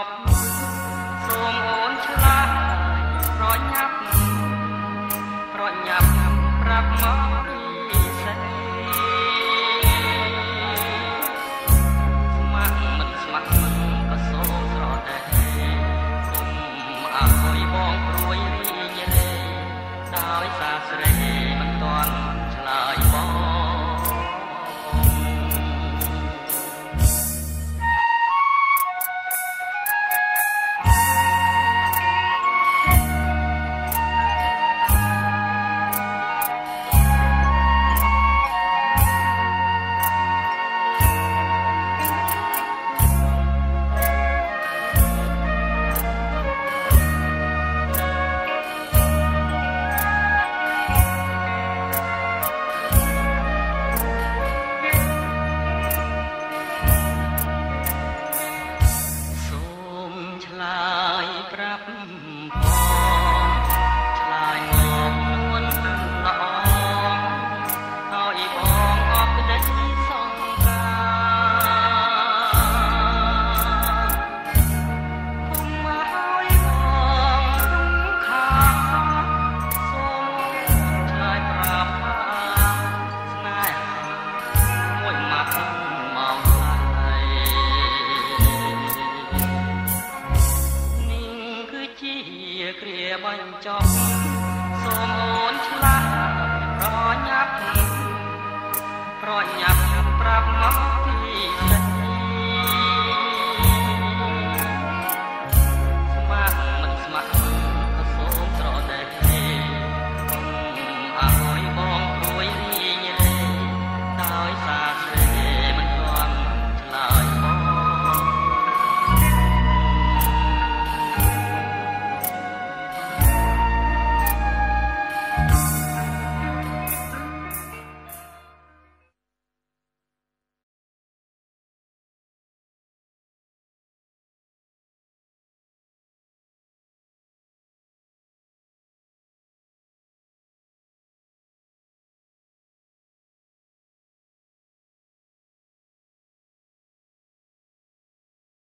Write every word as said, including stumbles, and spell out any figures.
ប់សូមអូនឆ្លាតប្រញាប់ប្រញាប់ប្រាប់មកពីស្អីស្ម័គ្រមិនស្ម័គ្រមិនក៏សូមស្រដែគុំអើយបងព្រួយរីងរេដោយសារស្រីមិនទាន់ឆ្លើយបងប្រាប់ផងឆ្លើយមកនួនល្អហើយបងអបដិសង្ការគុំមកឲ្យបងរំខានសូមឆ្លើយប្រាប់ថាស្នេហាមួយម៉ាត់មកហើយជាគ្រាបញ្ចប់សូមអូនឆ្លាតប្រញាប់ប្រញាប់ប្រាប់មកពី